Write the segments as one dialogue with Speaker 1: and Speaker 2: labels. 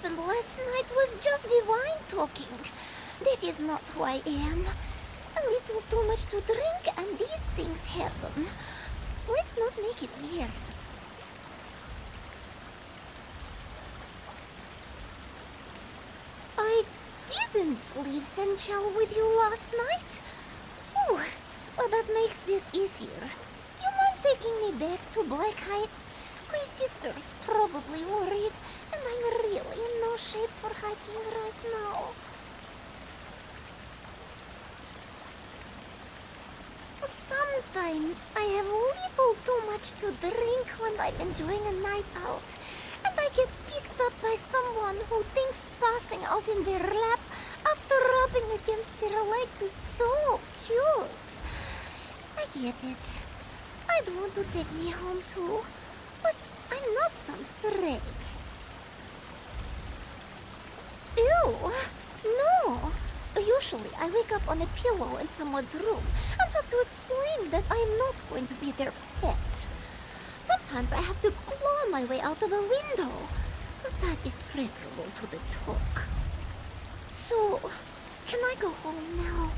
Speaker 1: happened last night was just divine talking. That is not who I am. A little too much to drink and these things happen. Let's not make it weird. I didn't leave Senchal with you last night. Ooh, well that makes this easier. You mind taking me back to Black Heights? My sister's probably worried, and I'm really in no shape for hiking right now. Sometimes I have a little too much to drink when I'm enjoying a night out, and I get picked up by someone who thinks passing out in their lap after rubbing against their legs is so cute. I get it. I'd want to take me home too, but I'm not some stray. Ew! No! Usually I wake up on a pillow in someone's room and have to explain that I am not going to be their pet. Sometimes I have to claw my way out of a window, but that is preferable to the talk. So, can I go home now?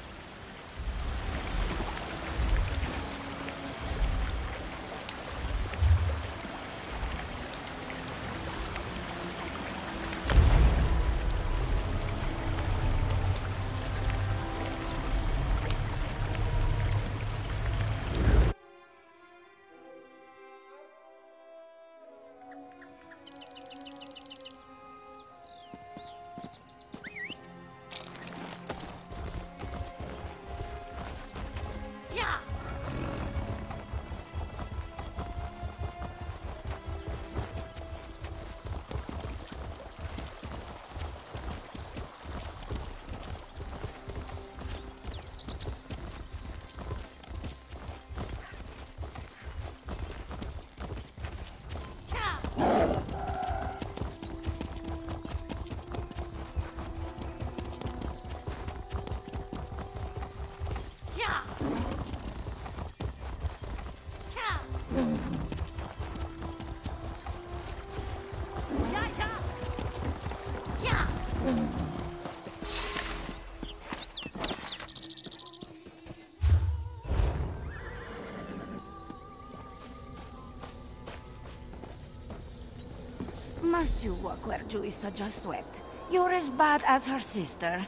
Speaker 2: Must you walk where Juisa just swept? You're as bad as her sister.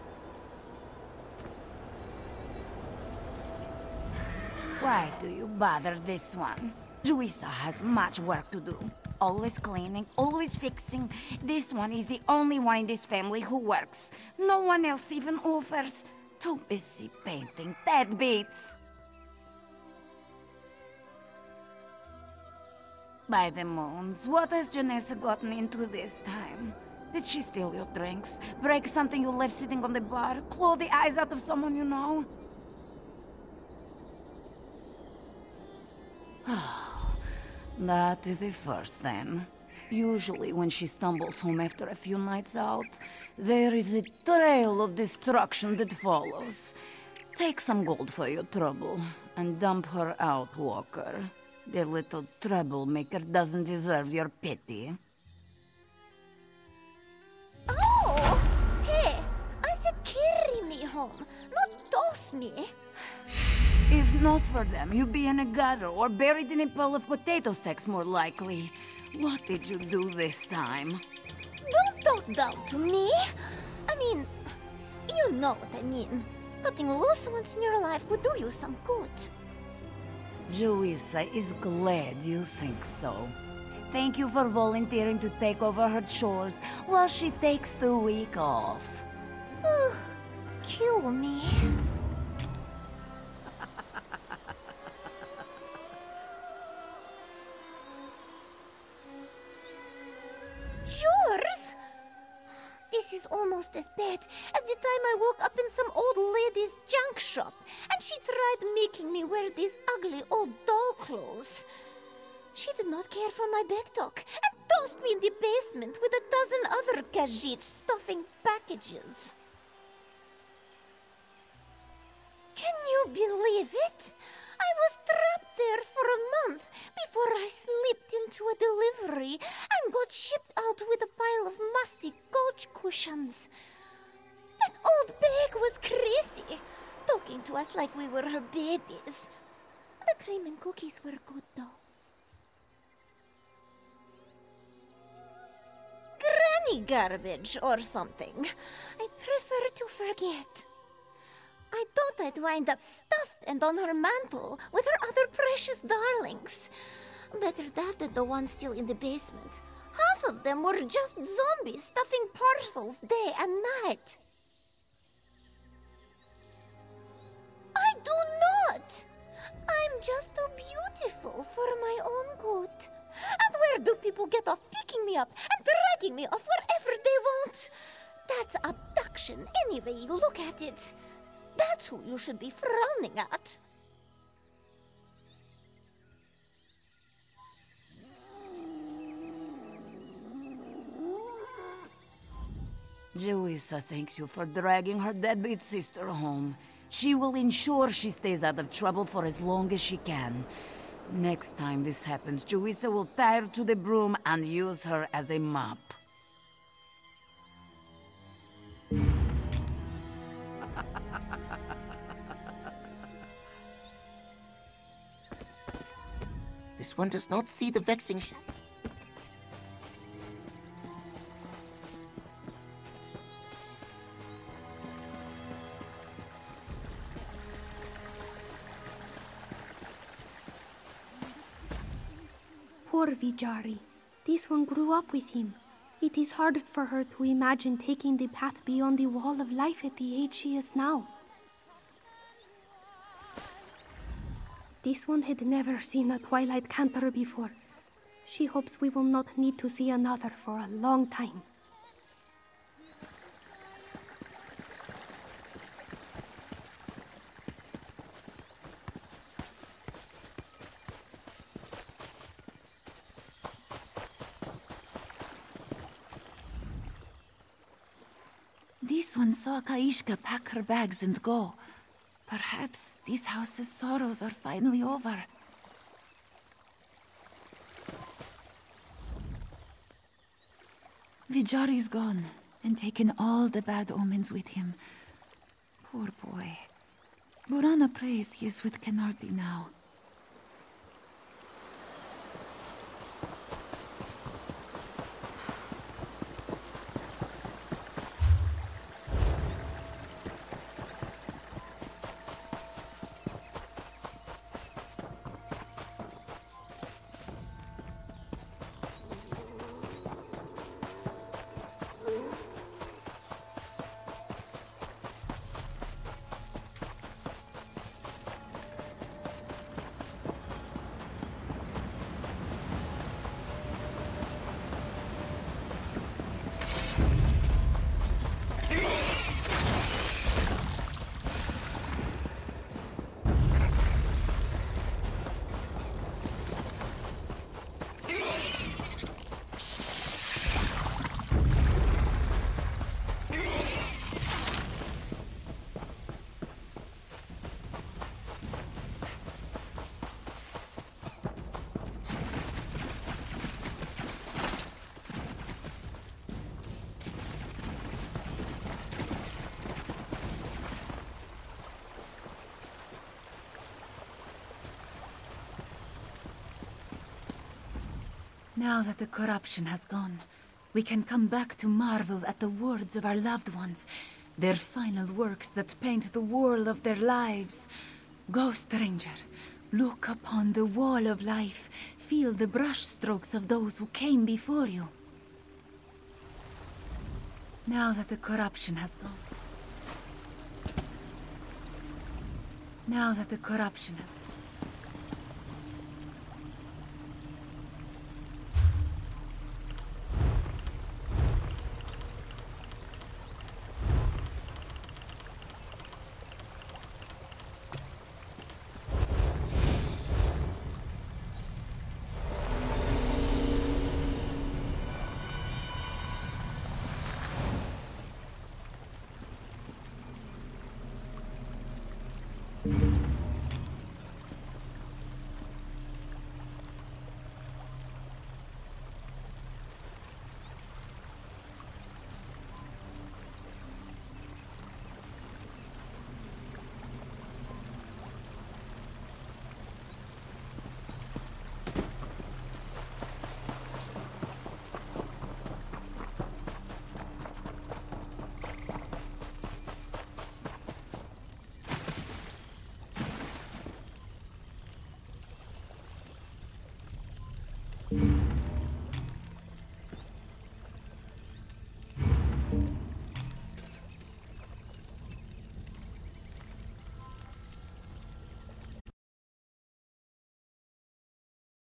Speaker 2: Why do you bother this one? Juisa has much work to do. Always cleaning, always fixing. This one is the only one in this family who works. No one else even offers. Too busy painting dead beats. By the moons, what has Janessa gotten into this time? Did she steal your drinks? Break something you left sitting on the bar? Claw the eyes out of someone you know? That is a first then. Usually when she stumbles home after a few nights out, there is a trail of destruction that follows. Take some gold for your trouble, and dump her out, Walker. The little troublemaker doesn't deserve your pity.
Speaker 1: Oh! Hey! I said carry me home, not toss me.
Speaker 2: If not for them, you'd be in a gutter or buried in a pile of potato sacks more likely. What did you do this time?
Speaker 1: Don't talk down to me. I mean, you know what I mean. Cutting loose once in your life would do you some good.
Speaker 2: Juisa is glad you think so. Thank you for volunteering to take over her chores while she takes the week off.
Speaker 1: Kill me. Chores? This is almost as bad as the time I woke up in some old lady's junk shop and she tried making me wear these ugly old doll clothes. She did not care for my back talk and tossed me in the basement with a dozen other Khajiit stuffing packages. Can you believe it? I was trapped there for a month before I slipped into a delivery and got shipped out with a pile of musty couch cushions. That old bag was crazy, talking to us like we were her babies. The cream and cookies were good, though. Granny garbage or something. I prefer to forget. I thought I'd wind up stuffed and on her mantle with her other precious darlings. Better that than the ones still in the basement. Half of them were just zombies stuffing parcels day and night. I do not! I'm just too beautiful for my own good. And where do people get off picking me up and dragging me off wherever they want? That's abduction any way you look at it. That's who you should be frowning at.
Speaker 2: Joissa thanks you for dragging her deadbeat sister home. She will ensure she stays out of trouble for as long as she can. Next time this happens, Joissa will tie her to the broom and use her as a mop.
Speaker 3: This one does not see the vexing shadow.
Speaker 4: Poor Vijari. This one grew up with him. It is hard for her to imagine taking the path beyond the wall of life at the age she is now. This one had never seen a twilight canter before. She hopes we will not need to see another for a long time.
Speaker 2: This one saw Kaishka pack her bags and go. Perhaps this house's sorrows are finally over. Vijari's gone, and taken all the bad omens with him. Poor boy. Burana prays he is with Kenardi now. Now that the corruption has gone, we can come back to marvel at the words of our loved ones, their final works that paint the world of their lives. Go, stranger, look upon the wall of life, feel the brushstrokes of those who came before you. Now that the corruption has gone. Now that the corruption has